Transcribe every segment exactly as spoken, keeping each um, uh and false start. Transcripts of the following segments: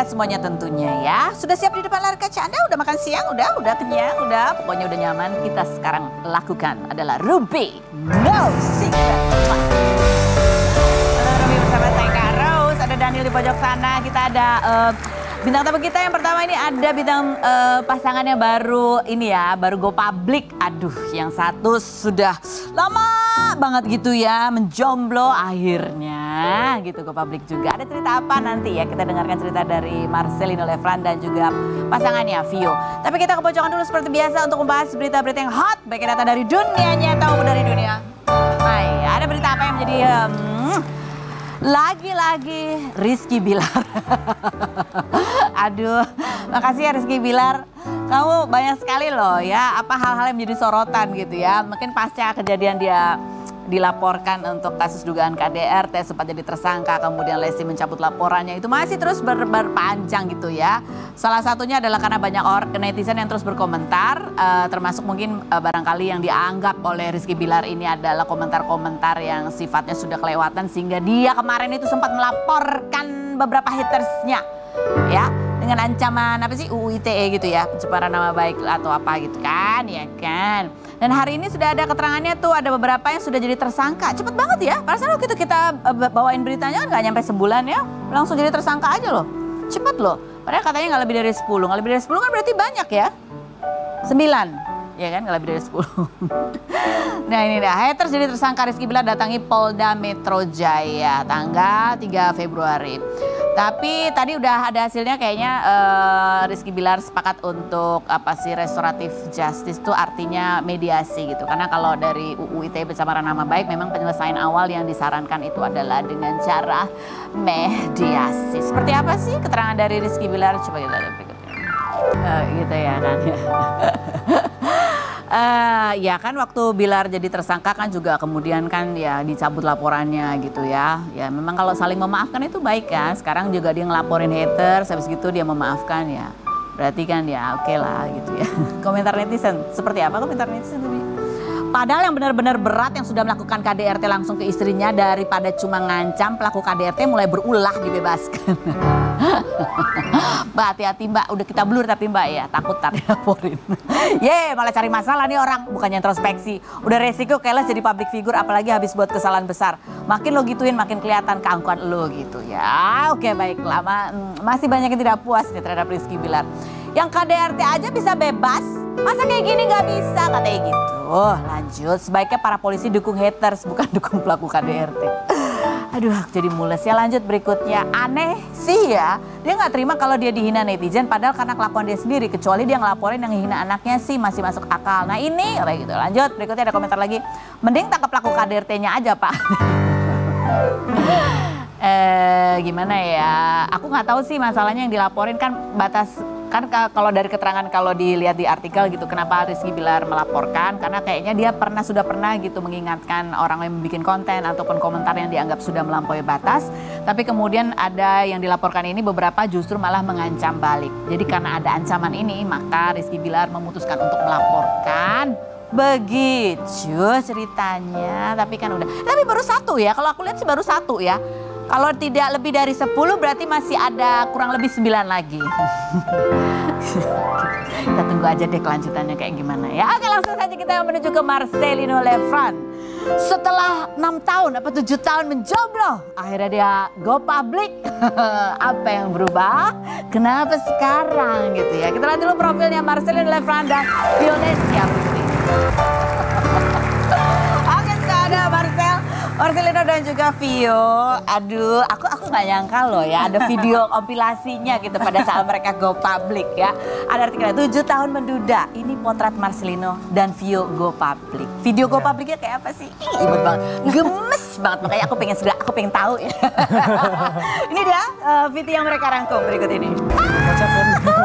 sehat-sehat semuanya tentunya ya. Sudah siap di depan layar kaca Anda? Udah makan siang? Udah? Udah kenyang? Udah? Pokoknya udah nyaman. Kita sekarang lakukan adalah Rumpi No Secret. Halo Rumpi bersama saya Kak Rose. Ada Daniel di pojok sana. Kita ada uh, bintang tamu kita yang pertama ini ada bintang uh, pasangannya baru ini ya. Baru go public. Aduh, yang satu sudah lama banget gitu ya, menjomblo akhirnya gitu ke publik juga. Ada cerita apa nanti ya, kita dengarkan cerita dari Marcelino Lefran dan juga pasangannya Vio. Tapi kita ke pojokan dulu seperti biasa untuk membahas berita-berita yang hot, baik yang datang dari dunia nyata maupun dari dunia. Nah ya, ada berita apa yang menjadi hmm, lagi-lagi Rizky Bilar. Aduh, makasih ya Rizky Bilar. Kamu banyak sekali loh ya, apa hal-hal yang menjadi sorotan gitu ya. Mungkin pasca kejadian dia dilaporkan untuk kasus dugaan K D R T sempat jadi tersangka, kemudian Lesti mencabut laporannya, itu masih terus ber berpanjang gitu ya. Salah satunya adalah karena banyak orang netizen yang terus berkomentar, uh, termasuk mungkin uh, barangkali yang dianggap oleh Rizky Bilar ini adalah komentar-komentar yang sifatnya sudah kelewatan, sehingga dia kemarin itu sempat melaporkan beberapa hatersnya ya, dengan ancaman apa sih U U I T E gitu ya, pencemaran nama baik atau apa gitu kan, ya kan. Dan hari ini sudah ada keterangannya tuh, ada beberapa yang sudah jadi tersangka. Cepet banget ya, perasaan waktu itu kita bawain beritanya kan nggak nyampe sebulan ya, langsung jadi tersangka aja loh. Cepet loh, padahal katanya nggak lebih dari sepuluh, nggak lebih dari sepuluh kan berarti banyak ya. sembilan, ya kan, nggak lebih dari sepuluh. Nah ini dah, haters jadi tersangka Rizky Bilar datangi Polda Metro Jaya tanggal tiga Februari. Tapi tadi udah ada hasilnya kayaknya uh, Rizky Bilar sepakat untuk apa sih restoratif justice itu artinya mediasi gitu. Karena kalau dari U U I T E pencemaran nama baik memang penyelesaian awal yang disarankan itu adalah dengan cara mediasi. Seperti apa sih keterangan dari Rizky Bilar? Coba kita lihat berikutnya. Uh, gitu ya kan. Uh, ya kan waktu Bilar jadi tersangka kan juga kemudian kan ya dicabut laporannya gitu ya. Ya memang kalau saling memaafkan itu baik kan. Sekarang juga dia ngelaporin haters, habis gitu dia memaafkan ya. Berarti kan ya oke okay lah gitu ya. Komentar netizen, seperti apa komentar netizen tadi? Padahal yang benar-benar berat yang sudah melakukan K D R T langsung ke istrinya, daripada cuma ngancam, pelaku K D R T mulai berulah dibebaskan. Mbak hati-hati mbak, udah kita blur tapi mbak ya, takut tar dilaporin. Ye malah cari masalah nih orang, bukannya introspeksi. Udah resiko keles jadi public figure, apalagi habis buat kesalahan besar. Makin lo gituin makin kelihatan keangkuhan lo gitu ya. Oke baik, lama masih banyak yang tidak puas nih terhadap Rizky Bilar. Yang K D R T aja bisa bebas, masa kayak gini nggak bisa katanya gitu. Oh lanjut, sebaiknya para polisi dukung haters bukan dukung pelaku K D R T. Aduh jadi mules ya. Lanjut berikutnya, aneh sih ya, dia nggak terima kalau dia dihina netizen padahal karena kelakuan dia sendiri, kecuali dia ngelaporin yang hina anaknya sih masih masuk akal. Nah ini kayak gitu. Lanjut berikutnya ada komentar lagi, mending tangkap pelaku K D R T-nya aja pak. eh gimana ya, aku nggak tahu sih masalahnya yang dilaporin kan batas. Kan kalau dari keterangan kalau dilihat di artikel gitu, kenapa Rizky Bilar melaporkan? Karena kayaknya dia pernah sudah pernah gitu mengingatkan orang yang membuat konten ataupun komentar yang dianggap sudah melampaui batas. Tapi kemudian ada yang dilaporkan ini beberapa justru malah mengancam balik. Jadi karena ada ancaman ini maka Rizky Bilar memutuskan untuk melaporkan. Begitu ceritanya. Tapi kan udah, tapi baru satu ya, kalau aku lihat sih baru satu ya. Kalau tidak lebih dari sepuluh berarti masih ada kurang lebih sembilan lagi. Kita tunggu aja deh kelanjutannya kayak gimana ya. Oke langsung saja kita menuju ke Marcelino Lefran. Setelah enam tahun apa tujuh tahun menjomblo, akhirnya dia go public. Apa yang berubah? Kenapa sekarang gitu ya. Kita lihat dulu profilnya Marcelino Lefran dan Violesia Putri. Oke sudah ada Marcel. Marcelino dan juga Vio, aduh aku aku nggak nyangka loh ya ada video kompilasinya gitu pada saat mereka go public ya. Ada artikelnya tujuh tahun menduda, ini potret Marcelino dan Vio go public. Video go publicnya kayak apa sih? Ih, imut banget, gemes banget, makanya aku pengen segera, aku pengen tahu ya. Ini dia uh, video yang mereka rangkum berikut ini.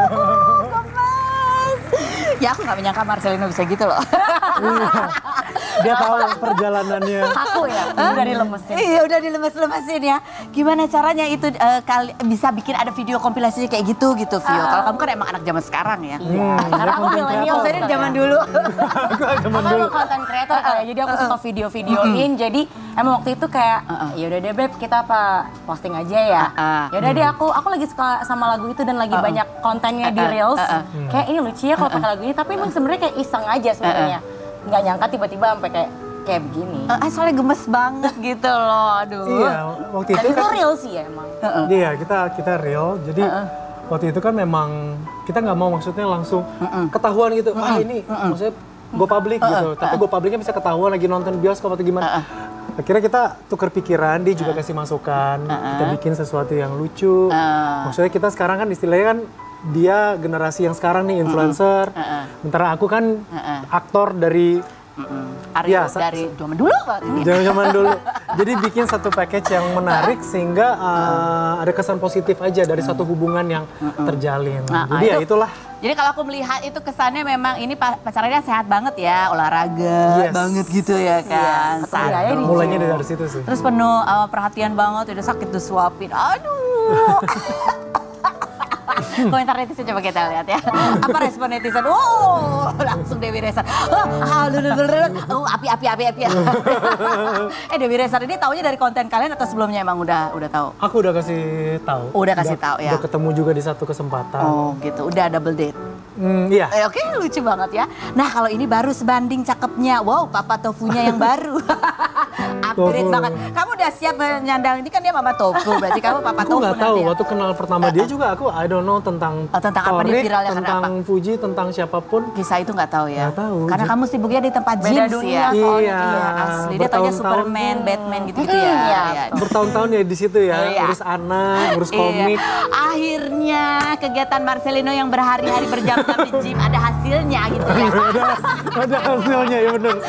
Ah, Ya aku nggak menyangka Marcelino bisa gitu loh. Dia tahu perjalanannya. Aku ya, udah dilemesin. Iya udah dilemes-lemesin ya. Gimana caranya itu uh, kali bisa bikin ada video kompilasinya kayak gitu gitu Vio? Uh, Kalau kamu kan emang anak zaman sekarang ya. Iya. Hmm, karena aku milenial. Saya zaman dulu. Aku zaman Aku dulu. emang konten creator kayak, jadi aku suka video-videoin. Jadi emang waktu itu kayak, ya udah deh Beb, kita apa posting aja ya. Ya udah deh, aku aku lagi suka sama lagu itu dan lagi banyak kontennya di Reels. Kayak ini lucu ya kalau pakai lagu ini, tapi emang sebenarnya kayak iseng aja sebenarnya. Nggak nyangka tiba-tiba sampai kayak kayak begini. Uh, soalnya gemes banget gitu loh, aduh. Iya, waktu Dan itu itu kan. real sih ya emang. Uh-uh. Iya, kita kita real. Jadi Uh-uh. waktu itu kan memang kita nggak mau maksudnya langsung ketahuan gitu. Wah ini maksudnya go public gitu. Tapi go publicnya bisa ketahuan lagi nonton bioskop atau gimana. Akhirnya kita tukar pikiran, dia juga kasih masukan. Kita bikin sesuatu yang lucu. Maksudnya kita sekarang kan istilahnya kan dia generasi yang sekarang nih influencer. Sementara aku kan aktor dari Aryo Ya, sa- dari zaman dulu banget. zaman dulu. Jadi bikin satu package yang menarik sehingga uh, ada kesan positif aja dari satu hubungan yang terjalin. Nah, Jadi ya itu- itulah. Jadi kalau aku melihat itu kesannya memang ini pa- pacarnya sehat banget ya, olahraga Yes. banget gitu ya kan. ketemu ya, di Mulainya dari situ sih. Terus penuh uh, perhatian banget, udah sakit disuapin. Aduh. Komentar netizen coba kita lihat ya. Apa respon netizen? Oh, langsung Dewi Rezer. Oh, oh, api api api api. eh Dewi Rezer ini taunya dari konten kalian atau sebelumnya emang udah udah tahu? Aku udah kasih tahu. Udah kasih tahu ya. Udah ketemu juga di satu kesempatan. Oh, gitu. Udah double date. Hmm, iya. Eh, Oke, lucu banget ya. Nah, kalau ini baru sebanding cakepnya. Wow, Papa Tofunya yang baru. Upgrade Tofu. banget. Kamu udah siap menyandang ini kan dia Mama Tofu. Berarti kamu Papa Aku Tofu nggak tahu nanti ya? waktu kenal pertama dia juga aku I don't know tentang Oh, tentang apa nih Torik, viralnya, tentang kenapa? Fuji, tentang siapapun. Kisah itu nggak tahu ya? Nggak tahu. Karena kamu sibuknya di tempat Beda gym dunia sih ya. soalnya. Iya, Iya, asli. Dia taunya bertahun-tahun Superman, tuh. Batman gitu-gitu ya. Iya, Iya. Bertahun-tahun ya di situ ya, Iya. ngurus anak, ngurus Iya. komik. Akhirnya kegiatan Marcelino yang berhari-hari berjam-jam di gym ada hasilnya gitu ya. ada, ada hasilnya ya bener.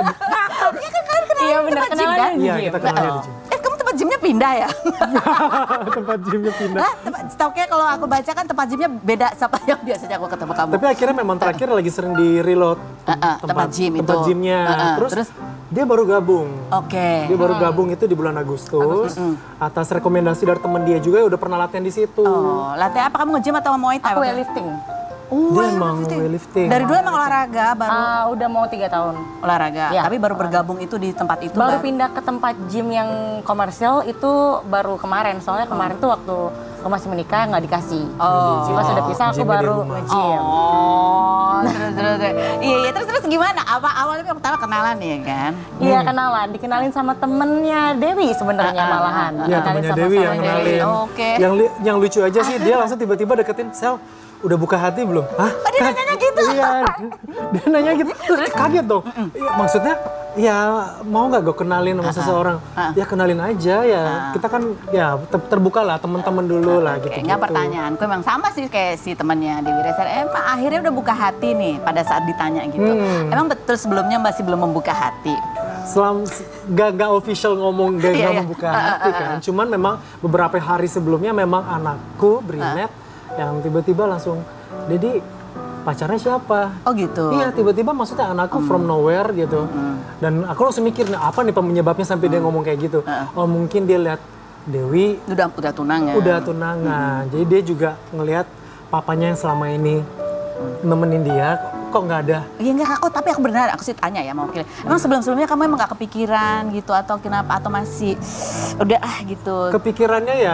Iya kan kalian kenal Iya benar, tempat gym kenalan kan? di Iya gym. kita kenalnya di gym. Eh kamu tempat gymnya pindah ya? Tempat gymnya pindah. Hah? Tempat, setahunya kalau aku baca kan tempat gymnya beda sama yang biasanya aku ketemu kamu. Tapi akhirnya memang terakhir lagi sering di reload Uh-uh, tempat gym tempat itu. gymnya. Uh-uh, Terus, terus? dia baru gabung. Oke. Dia baru gabung itu di bulan Agustus. Atas rekomendasi dari teman dia juga udah pernah latihan di situ. Oh, latihan apa kamu nge-gym atau Muay Thai? Aku waktu itu? weightlifting. Oh, Dia weightlifting. emang weightlifting. Dari dulu emang olahraga baru Ah, udah mau tiga tahun. olahraga, Iya, tapi baru bergabung itu di tempat itu. Baru Mbak? pindah ke tempat gym yang komersial itu baru kemarin. Soalnya kemarin tuh waktu aku masih menikah nggak dikasih. Oh. Pas udah pisah aku Gymnya di baru rumah. nge-gym. Oh, terus terus terus. Iya, iya, terus terus gimana? Apa awalnya yang pertama kenalan ya kan? Iya kenalan, dikenalin sama temennya Dewi sebenarnya Ah, ah, malahan. ah, ah. Iya Dikenalin temennya sama Dewi yang sama kenalin. Dewi. Oke. Yang li- yang lucu aja sih dia langsung tiba-tiba deketin Sel. Udah buka hati belum? Hah? Oh, dia nanya gitu? Iya, dia nanya gitu. Terus kaget dong. Iya, maksudnya, ya mau nggak gue kenalin sama seseorang? Ya kenalin aja ya. Kita kan ya ter- terbuka lah teman-teman dulu lah gitu. Oke, nggak pertanyaanku emang sama sih kayak si temannya Dewi Rezer. Emang akhirnya udah buka hati nih pada saat ditanya gitu. Hmm. Emang betul sebelumnya masih belum membuka hati? Selam gak, gak official ngomong gak, Iya, gak iya. membuka hati kan. Cuman memang beberapa hari sebelumnya memang anakku Brinet yang tiba-tiba langsung, Dedi pacarnya siapa? Oh gitu. Iya tiba-tiba maksudnya anakku from nowhere gitu. Dan aku langsung mikir, nah, apa nih penyebabnya sampai dia ngomong kayak gitu. Oh mungkin dia lihat Dewi Udah udah tunangan. udah tunangan. Jadi dia juga ngelihat papanya yang selama ini nemenin dia, kok nggak ada. Iya enggak aku, tapi aku benar aku sih tanya ya mau Emang sebelum-sebelumnya kamu emang gak kepikiran gitu atau kenapa atau masih udah ah gitu. Kepikirannya ya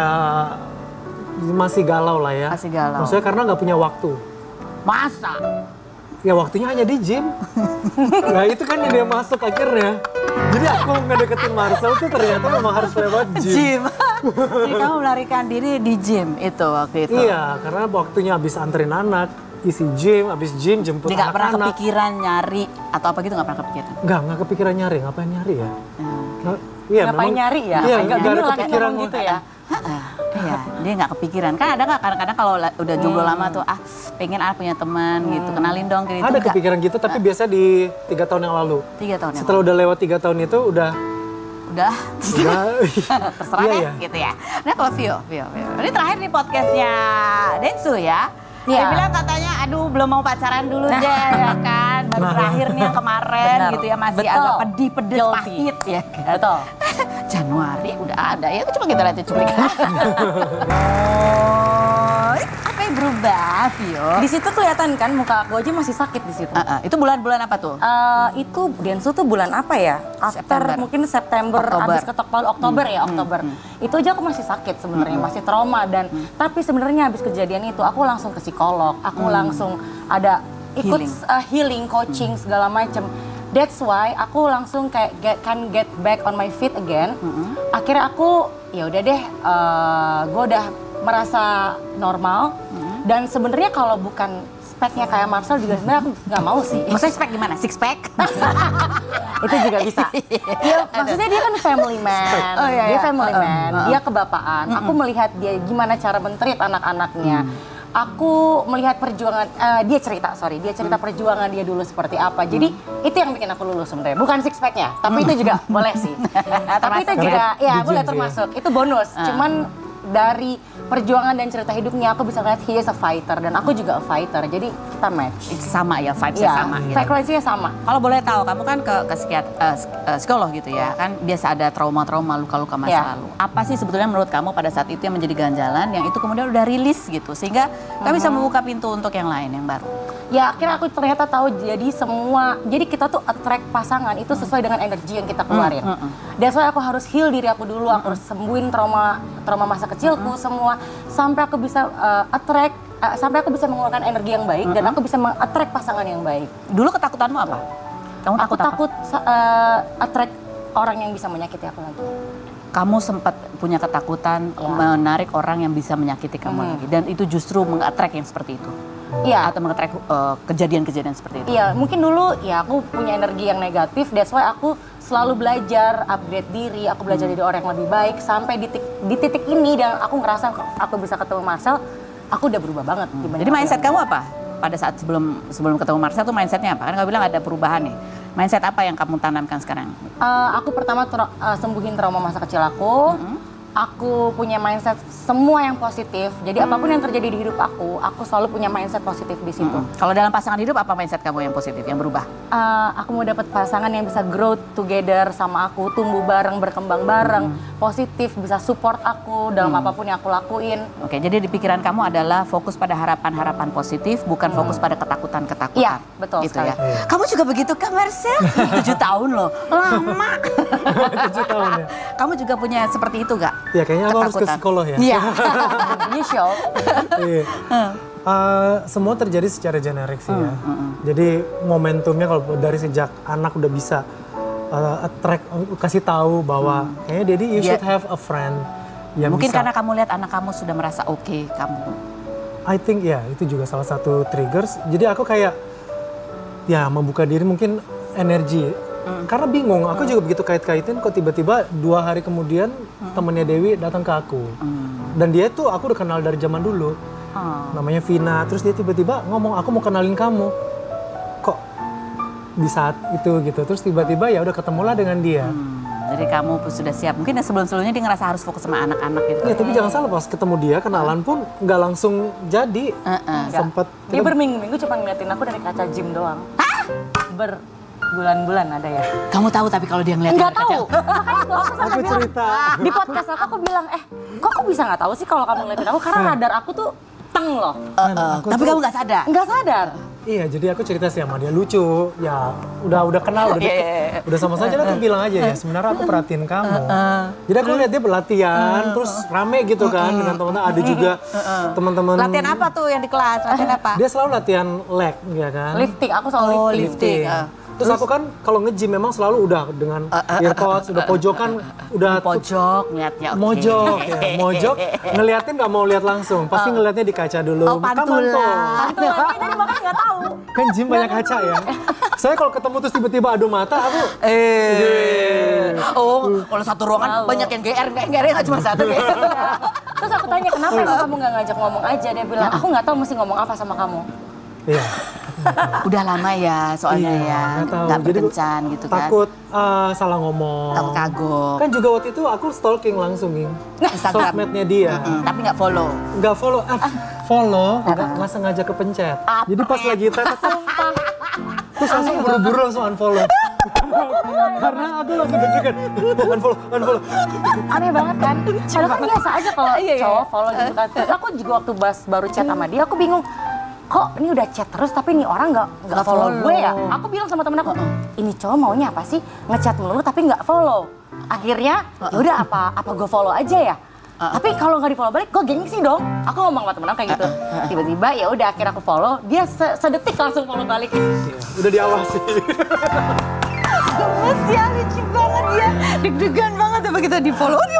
masih galau lah ya. Masih galau. Maksudnya karena nggak punya waktu. Masa? Ya waktunya hanya di gym. Nah itu kan yang dia masuk akhirnya. Jadi aku ngedeketin Marcel tuh ternyata memang harus lewat gym. Gym. Jadi kamu melarikan diri di gym itu waktu itu. Iya, karena waktunya habis anterin anak, isi gym, habis gym jemput Jadi gak pernah anak-anak. kepikiran nyari atau apa gitu gak pernah kepikiran? Nggak, nggak kepikiran nyari. Ngapain nyari ya? Hmm. Nggak- Iya, Ngapain memang- nyari ya? Iya, Ngapain nggak nggak nyari? ada Laki kepikiran ngomong gitu ya? Heeh, iya, dia nggak kepikiran. Kan ada nggak kadang-kadang kalau la- udah jomblo lama tuh ah pengen ah punya teman gitu, kenalin dong gitu. Ada Nggak. kepikiran gitu, tapi biasa di tiga tahun yang lalu. Tiga tahun yang Setelah udah lewat tiga tahun itu udah lalu. Udah udah terserah Iya, deh iya. gitu ya. Nah kalau Vio, Vio, Vio. Ini terakhir nih podcastnya Densu ya. Dia Iya. bilang katanya, aduh belum mau pacaran dulu deh ya kan. Baru Nah. terakhir nih yang kemarin Benar. gitu ya, masih Betul. agak pedih, pedes, Guilty. pahit ya kan. Betul. Januari udah ada ya, coba kita lihat cuplikan. Oh, apa yang berubah, Vio? Di situ kelihatan kan muka aku aja masih sakit di situ. Uh, uh, itu bulan-bulan apa tuh? Eh, itu Densu tuh bulan apa ya? After September. mungkin September, Oktober. habis ketok palu Oktober ya, Oktober. Itu aja aku masih sakit sebenarnya, masih trauma dan tapi sebenarnya habis kejadian itu aku langsung ke psikolog, aku langsung ada ikut Healing. uh, healing, coaching segala macem. That's why aku langsung kayak get, can get back on my feet again. Akhirnya aku ya udah deh, uh, gue udah merasa normal dan sebenarnya kalau bukan speknya kayak Marcel juga sebenarnya aku nggak mau sih. Maksudnya spek gimana? Six pack? Itu juga bisa. Iya, maksudnya dia kan family man. Oh, iya, Dia iya. family Uh, uh, man. uh, uh. Dia kebapaan. Aku melihat dia gimana cara men-treat anak-anaknya. Aku melihat perjuangan eh, dia cerita, sorry, dia cerita perjuangan dia dulu seperti apa. Jadi itu yang bikin aku lulus sebenarnya. Bukan six pack-nya, tapi itu juga boleh sih. Tapi itu Termasuk juga di ya gym boleh sih ya. termasuk. Itu bonus. Cuman dari perjuangan dan cerita hidupnya aku bisa lihat he is a fighter dan aku juga a fighter. Jadi kita match. Sama ya, vibes-nya Iya, sama gitu. frekuensinya sama. Kalau boleh tahu, kamu kan ke, ke psikiat- eh, psik- eh, psikolog gitu ya, kan biasa ada trauma-trauma, luka-luka masa Iya. lalu. Apa sih sebetulnya menurut kamu pada saat itu yang menjadi ganjalan, yang itu kemudian udah rilis gitu, sehingga kami bisa membuka pintu untuk yang lain, yang baru. Ya akhirnya aku ternyata tahu jadi semua, jadi kita tuh attract pasangan itu sesuai dengan energi yang kita keluarin. Mm, mm, That's why aku harus heal diri aku dulu, aku harus sembuhin trauma trauma masa kecilku semua sampai aku bisa uh, attract, uh, sampai aku bisa mengeluarkan energi yang baik dan aku bisa meng-attract pasangan yang baik. Dulu ketakutanmu apa? Kamu Aku takut apa? takut uh, attract orang yang bisa menyakiti aku lagi. Kamu sempat punya ketakutan Ya. menarik orang yang bisa menyakiti kamu Hmm. lagi, dan itu justru meng-attract yang seperti itu. Iya. Atau meng-attract uh, kejadian-kejadian seperti itu. Iya, mungkin dulu ya aku punya energi yang negatif, that's why aku selalu belajar, upgrade diri, aku belajar jadi orang yang lebih baik sampai di, tik- di titik ini dan aku ngerasa aku bisa ketemu Marcel, aku udah berubah banget. dibanding Jadi aku mindset yang- kamu apa? Pada saat sebelum sebelum ketemu Marcel tuh mindsetnya apa? Kan kamu bilang ada perubahan nih. Mindset apa yang kamu tanamkan sekarang? Eh, aku pertama tra- eh, sembuhin trauma masa kecil aku. Aku punya mindset semua yang positif. Jadi apapun yang terjadi di hidup aku, aku selalu punya mindset positif di situ. Kalau dalam pasangan hidup apa mindset kamu yang positif, yang berubah? Eh, aku mau dapat pasangan yang bisa grow together sama aku, tumbuh bareng, berkembang bareng, positif, bisa support aku dalam apapun yang aku lakuin. Oke, jadi di pikiran kamu adalah fokus pada harapan-harapan positif, bukan fokus pada ketakutan-ketakutan. Iya, betul gitu sekali. ya. Kamu juga begitu kan, Marcel? Tujuh tahun loh, lama. tujuh tahun ya. Kamu juga punya seperti itu gak? Ya kayaknya aku harus ke Ketakutan. psikolog ya. Iya. You show. Iya. Uh, semua terjadi secara generik sih ya. Jadi momentumnya kalau dari sejak anak udah bisa uh, attract, kasih tahu bahwa kayaknya Daddy you Dia- should have a friend yang Mungkin bisa. karena kamu lihat anak kamu sudah merasa oke, kamu. I think ya itu juga salah satu triggers. Jadi aku kayak ya membuka diri mungkin energi. Karena bingung, aku juga begitu kait-kaitin kok tiba-tiba dua hari kemudian temennya Dewi datang ke aku. Dan dia tuh aku udah kenal dari zaman dulu. Oh. Namanya Vina, terus dia tiba-tiba ngomong aku mau kenalin kamu. Kok di saat itu gitu, terus tiba-tiba ya udah ketemulah dengan dia. Hmm, jadi kamu sudah siap. Mungkin sebelum-sebelumnya dia ngerasa harus fokus sama anak-anak gitu. Ya tapi jangan salah pas ketemu dia kenalan pun nggak langsung jadi. Heeh. Sempet Dia berminggu-minggu cuma ngeliatin aku dari kaca gym doang. Berbulan-bulan ada ya. Kamu tahu tapi kalau dia ngeliat Enggak dari kaca- tahu. Makanya tuh aku sampai aku bilang, cerita. di podcast aku aku bilang, eh kok aku bisa nggak tahu sih kalau kamu ngeliatin aku karena radar aku tuh teng loh. Heeh. Aku Tapi tuh- kamu nggak sadar. Nggak sadar. Iya, jadi aku cerita sih sama dia lucu. Ya, udah udah kenal, udah Iya, deket. iya, iya. Udah sama saja aku bilang aja ya. Sebenarnya aku perhatiin kamu. Jadi aku lihat dia berlatihan, terus rame gitu kan dengan teman-teman. Ada juga teman-teman. Latihan apa tuh yang di kelas? Latihan apa? Dia selalu latihan leg, ya kan? Lifting, aku selalu Oh, lifting. lifting. ah. Terus aku kan kalau nge-gym memang selalu udah dengan earpods, udah pojokan, udah Pojok ngeliatnya oke. mojok, ya, mojok. Ngeliatin nggak mau lihat langsung, pasti ngeliatnya di kaca dulu. Oh, Kan pantulan. mantul. Tuh, jadi makanya nggak tahu. Kan gym banyak kaca ya. Saya kalau ketemu terus tiba-tiba adu mata, aku Eh. Oh, kalau satu ruangan banyak yang G R, nggak G R nggak cuma satu. G R. Terus aku tanya kenapa emang kamu nggak ngajak ngomong aja? Dia bilang aku nggak tahu mesti ngomong apa sama kamu. iya. Udah lama ya soalnya Iya, ya, nggak tahu. nggak Jadi berkencan gitu kan. Takut uh, salah ngomong. Takut kagok. Kan juga waktu itu aku stalking langsung nih. Instagram. Sosmednya dia. Mm, tapi nggak follow. Nggak follow. Ah, follow, nggak nggak sengaja kepencet. Jadi pas lagi tetes, terus langsung buru-buru langsung unfollow. Karena aku langsung deg-degan, unfollow, unfollow. Aneh banget kan? Padahal kan biasa aja kalau cowok follow gitu kan. Terus aku juga waktu bas baru chat sama dia, aku bingung. Kok ini udah chat terus tapi ini orang nggak nggak follow gue ya? Aku bilang sama temen aku, ini cowok maunya apa sih? Ngechat melulu tapi nggak follow. Akhirnya ya udah apa apa gue follow aja ya. Tapi kalau nggak di follow balik, gue gengsi dong. Aku ngomong sama temen aku kayak gitu. Tiba-tiba ya udah akhirnya aku follow, dia se sedetik langsung follow balik. Udah diawasi. Gemes ya, lucu banget ya. Deg-degan banget ya begitu di follow dia.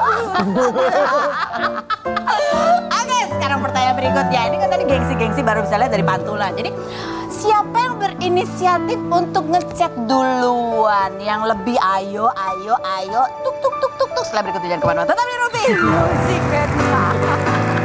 Oke, sekarang pertanyaan berikutnya. Ini kan tadi gengsi-gengsi baru bisa lihat dari pantulan. Jadi siapa yang berinisiatif untuk ngechat duluan? Yang lebih ayo, ayo, ayo, tuk tuk tuk tuk tuk. Setelah berikut jangan kemana-mana. Tetap di Rutin. Musik